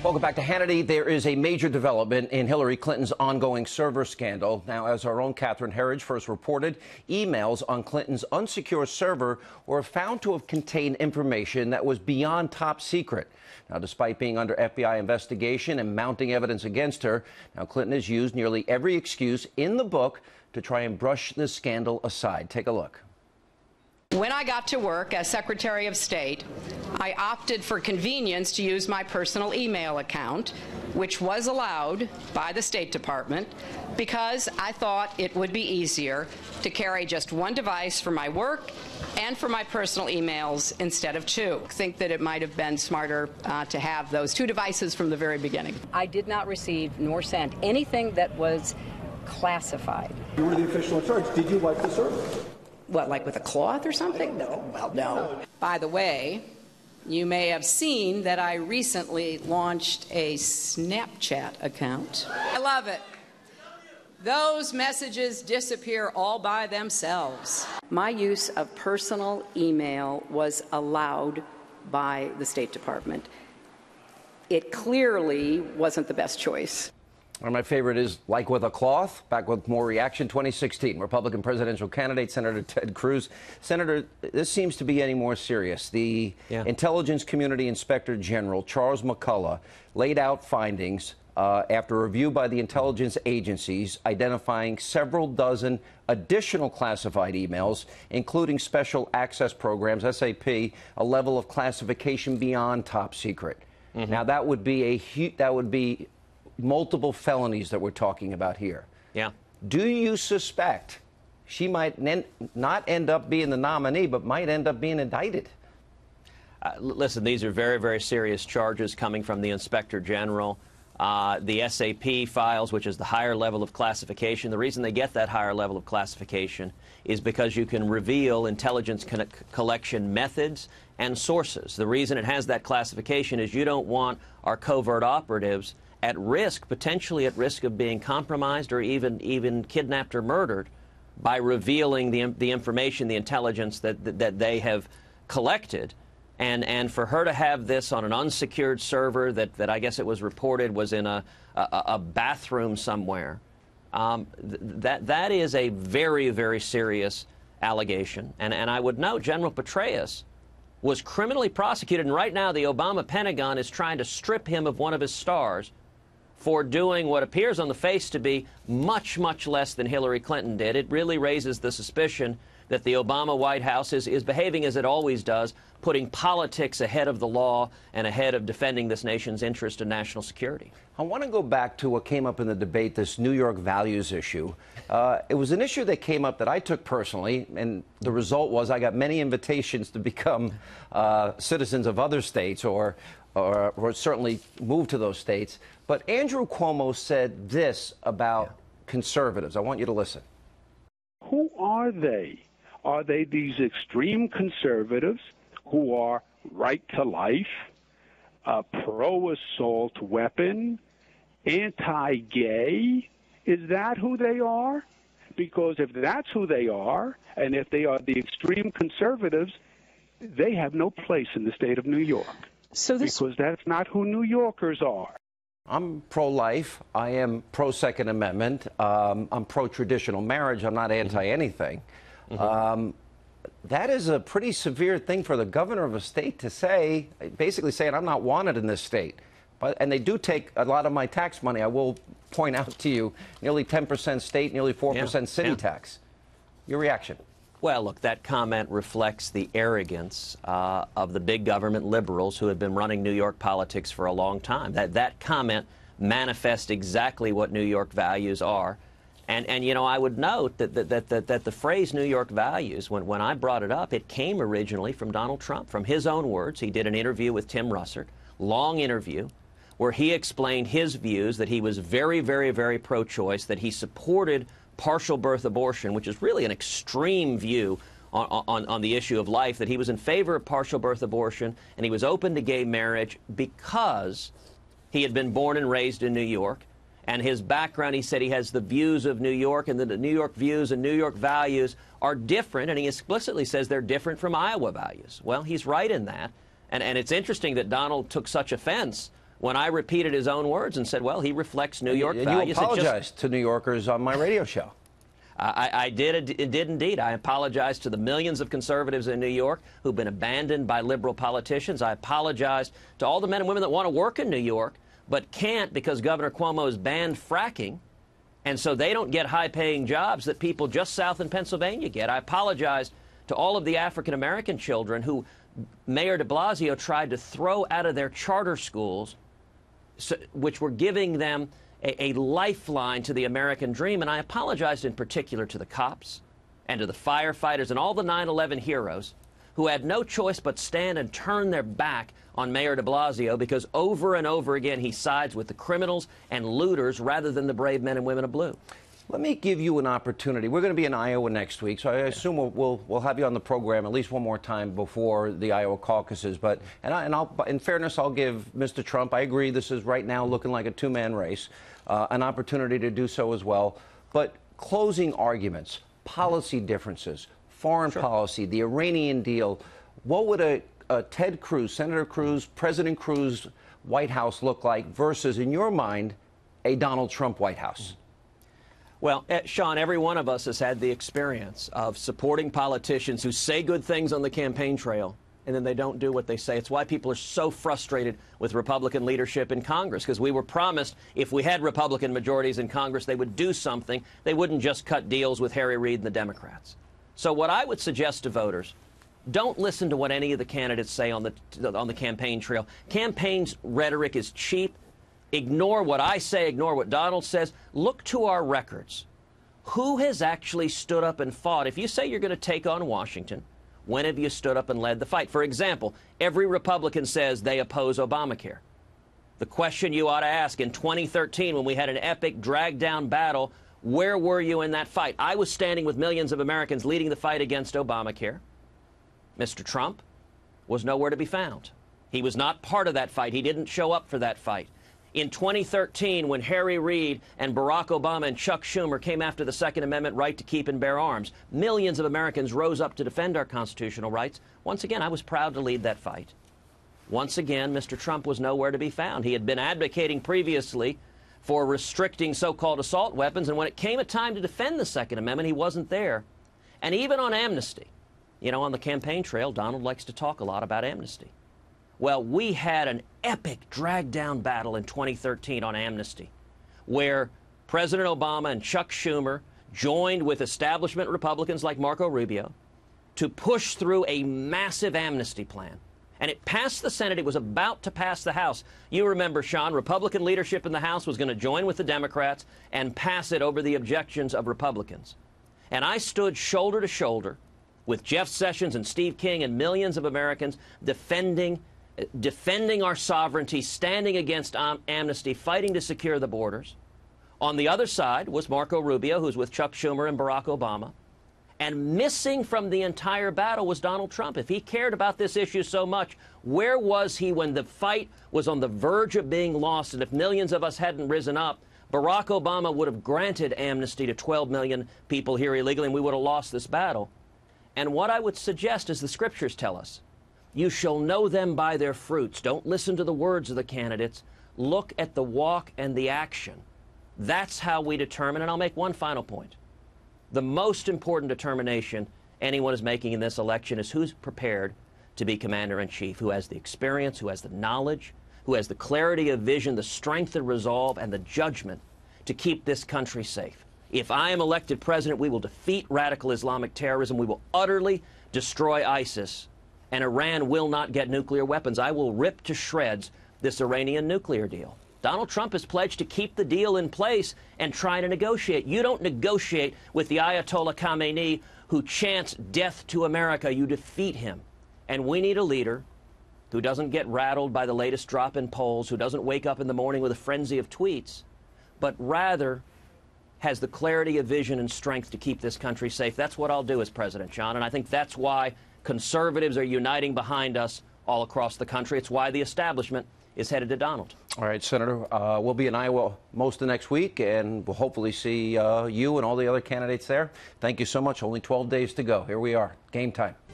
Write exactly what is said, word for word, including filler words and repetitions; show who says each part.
Speaker 1: Welcome back to Hannity. There is a major development in Hillary Clinton's ongoing server scandal. Now, as our own Catherine Herridge first reported, emails on Clinton's unsecure server were found to have contained information that was beyond top secret. Now, despite being under F B I investigation and mounting evidence against her, now Clinton has used nearly every excuse in the book to try and brush this scandal aside. Take a look.
Speaker 2: When I got to work as Secretary of State, I opted for convenience to use my personal email account, which was allowed by the State Department, because I thought it would be easier to carry just one device for my work and for my personal emails instead of two. I think that it might have been smarter uh, to have those two devices from the very beginning. I did not receive nor send anything that was classified.
Speaker 3: You were the official in charge. Did you wipe the server?
Speaker 2: What, like with a cloth or something? No. Well, no. By the way, you may have seen that I recently launched a Snapchat account. I love it. Those messages disappear all by themselves. My use of personal email was allowed by the State Department. It clearly wasn't the best choice.
Speaker 1: And my favorite is like with a cloth. Back with more reaction. twenty sixteen, Republican presidential candidate Senator Ted Cruz. Senator, this seems to be any more serious. The yeah. Intelligence Community Inspector General Charles McCullough laid out findings uh, after review by the intelligence agencies identifying several dozen additional classified emails, including special access programs, S A P, a level of classification beyond top secret. Mm-hmm. Now that would be a hu- that would be multiple felonies that we're talking about here.
Speaker 4: Yeah.
Speaker 1: Do you suspect she might n- not end up being the nominee, but might end up being indicted?
Speaker 4: Uh, listen, these are very, very serious charges coming from the Inspector General. Uh, the S A P files, which is the higher level of classification, the reason they get that higher level of classification is because you can reveal intelligence con- collection methods and sources. The reason it has that classification is you don't want our covert operatives at risk, potentially at risk of being compromised or even even kidnapped or murdered by revealing the the information, the intelligence that that, that they have collected. And and for her to have this on an unsecured server that, that I guess it was reported was in a a, a bathroom somewhere, um, th- that that is a very, very serious allegation. And and I would note General Petraeus was criminally prosecuted, and right now the Obama Pentagon is trying to strip him of one of his stars for doing what appears on the face to be much, much less than Hillary Clinton did. It really raises the suspicion that the Obama White House is, is behaving as it always does, putting politics ahead of the law and ahead of defending this nation's interest and national security.
Speaker 1: I want to go back to what came up in the debate, this New York values issue. Uh, it was an issue that came up that I took personally, and the result was I got many invitations to become uh, citizens of other states or, or, or certainly move to those states. But Andrew Cuomo said this about yeah. conservatives. I want you to listen.
Speaker 5: Who are they? Are they these extreme conservatives who are right to life, uh, pro-assault weapon, anti-gay? Is that who they are? Because if that's who they are, and if they are the extreme conservatives, they have no place in the state of New York. So this... Because that's not who New Yorkers are.
Speaker 1: I'm pro-life. I am pro-Second Amendment. Um, I'm pro-traditional marriage. I'm not anti-anything. Mm-hmm. Um, that is a pretty severe thing for the governor of a state to say, basically saying I'm not wanted in this state. But, and they do take a lot of my tax money. I will point out to you, nearly ten percent state, nearly four percent yeah, city yeah. tax. Your reaction?
Speaker 4: Well, look, that comment reflects the arrogance uh, of the big government liberals who have been running New York politics for a long time. That that comment manifests exactly what New York values are. And, and you know, I would note that, that, that, that, that the phrase New York values, when, when I brought it up, it came originally from Donald Trump. From his own words, he did an interview with Tim Russert, long interview, where he explained his views, that he was very, very, very pro-choice, that he supported partial birth abortion, which is really an extreme view on, on, on the issue of life, that he was in favor of partial birth abortion, and he was open to gay marriage because he had been born and raised in New York. And his background, he said he has the views of New York, and that the New York views and New York values are different, and he explicitly says they're different from Iowa values. Well, he's right in that. And, and it's interesting that Donald took such offense when I repeated his own words and said, well, he reflects New York
Speaker 1: and
Speaker 4: values.
Speaker 1: you apologized to New Yorkers on my radio show.
Speaker 4: I, I did, did indeed. I apologize to the millions of conservatives in New York who've been abandoned by liberal politicians. I apologize to all the men and women that want to work in New York but can't because Governor Cuomo has banned fracking, and so they don't get high-paying jobs that people just south in Pennsylvania get. I apologize to all of the African-American children who Mayor de Blasio tried to throw out of their charter schools, so, which were giving them a, a lifeline to the American dream. And I apologized in particular to the cops and to the firefighters and all the nine eleven heroes who had no choice but stand and turn their back on Mayor de Blasio because over and over again he sides with the criminals and looters rather than the brave men and women of blue.
Speaker 1: Let me give you an opportunity. We're going to be in Iowa next week, so I assume we'll, we'll, we'll have you on the program at least one more time before the Iowa caucuses. But and, I, and I'll, in fairness, I'll give Mister Trump, I agree this is right now looking like a two-man race, uh, an opportunity to do so as well. But closing arguments, policy differences, foreign sure. policy, the Iranian deal, what would a, a Ted Cruz, Senator Cruz, President Cruz White House look like versus, in your mind, a Donald Trump White House?
Speaker 4: Well, Sean, every one of us has had the experience of supporting politicians who say good things on the campaign trail and then they don't do what they say. It's why people are so frustrated with Republican leadership in Congress, because we were promised if we had Republican majorities in Congress, they would do something. They wouldn't just cut deals with Harry Reid and the Democrats. So what I would suggest to voters, don't listen to what any of the candidates say on the, on the campaign trail. Campaign's rhetoric is cheap. Ignore what I say, ignore what Donald says. Look to our records. Who has actually stood up and fought? If you say you're going to take on Washington, when have you stood up and led the fight? For example, every Republican says they oppose Obamacare. The question you ought to ask in twenty thirteen, when we had an epic drag-down battle, where were you in that fight? I was standing with millions of Americans leading the fight against Obamacare. Mister Trump was nowhere to be found. He was not part of that fight. He didn't show up for that fight. In twenty thirteen, when Harry Reid and Barack Obama and Chuck Schumer came after the Second Amendment right to keep and bear arms, millions of Americans rose up to defend our constitutional rights. Once again, I was proud to lead that fight. Once again, Mister Trump was nowhere to be found. He had been advocating previously for restricting so-called assault weapons, and when it came a time to defend the Second Amendment, he wasn't there. And even on amnesty, you know, on the campaign trail, Donald likes to talk a lot about amnesty. Well, we had an epic drag-down battle in twenty thirteen on amnesty, where President Obama and Chuck Schumer joined with establishment Republicans like Marco Rubio to push through a massive amnesty plan. And it passed the Senate. It was about to pass the House. You remember, Sean, Republican leadership in the House was going to join with the Democrats and pass it over the objections of Republicans. And I stood shoulder to shoulder with Jeff Sessions and Steve King and millions of Americans defending defending our sovereignty, standing against um, amnesty, fighting to secure the borders. On the other side was Marco Rubio, who's with Chuck Schumer and Barack Obama. And missing from the entire battle was Donald Trump. If he cared about this issue so much, where was he when the fight was on the verge of being lost? And if millions of us hadn't risen up, Barack Obama would have granted amnesty to twelve million people here illegally, and we would have lost this battle. And what I would suggest is the scriptures tell us, you shall know them by their fruits. Don't listen to the words of the candidates. Look at the walk and the action. That's how we determine, and I'll make one final point. The most important determination anyone is making in this election is who's prepared to be commander-in-chief, who has the experience, who has the knowledge, who has the clarity of vision, the strength of resolve, and the judgment to keep this country safe. If I am elected president, we will defeat radical Islamic terrorism. We will utterly destroy ISIS. And Iran will not get nuclear weapons. I will rip to shreds this Iranian nuclear deal. Donald Trump has pledged to keep the deal in place and try to negotiate. You don't negotiate with the Ayatollah Khamenei, who chants death to America. You defeat him. And we need a leader who doesn't get rattled by the latest drop in polls, who doesn't wake up in the morning with a frenzy of tweets, but rather has the clarity of vision and strength to keep this country safe. That's what I'll do as president, John. And I think that's why conservatives are uniting behind us all across the country. It's why the establishment is headed to Donald.
Speaker 1: All right, Senator, uh, we'll be in Iowa most of next week, and we'll hopefully see uh, you and all the other candidates there. Thank you so much. Only twelve days to go. Here we are. Game time.